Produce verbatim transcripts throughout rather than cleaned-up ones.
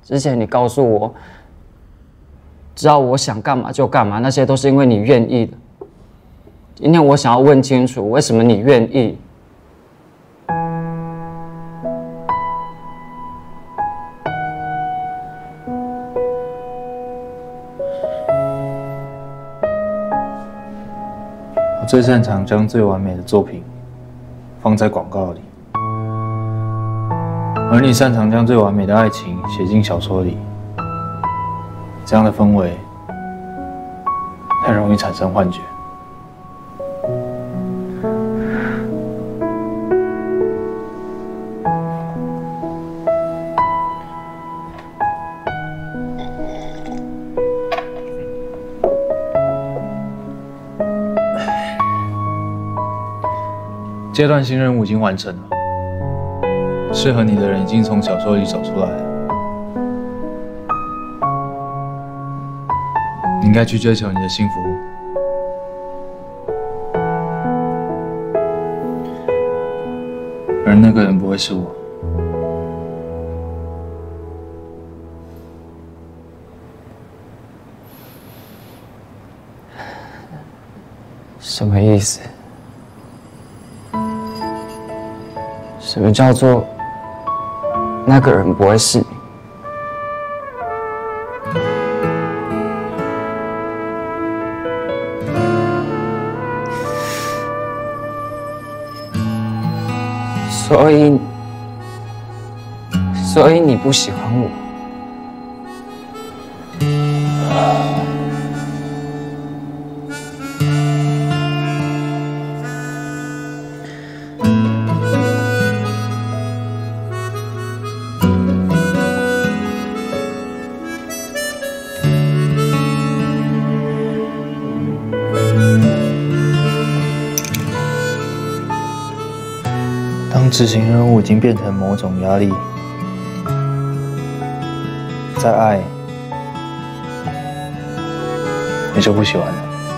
之前你告诉我，只要我想干嘛就干嘛，那些都是因为你愿意的。今天我想要问清楚，为什么你愿意？ 我最擅长将最完美的作品放在广告里，而你擅长将最完美的爱情写进小说里。这样的氛围很容易产生幻觉。阶段性任务已经完成了，适合你的人已经从小说里走出来了。你应该去追求你的幸福，而那个人不会是我。 什么意思？什么叫做那个人不会是你？所以，所以你不喜欢我？ 当执行任务已经变成某种压力，再爱，你就不喜欢了。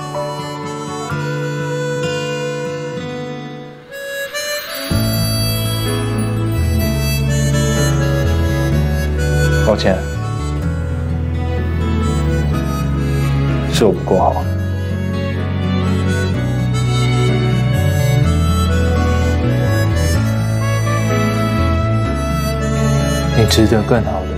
抱歉，是我不够好。你值得更好的。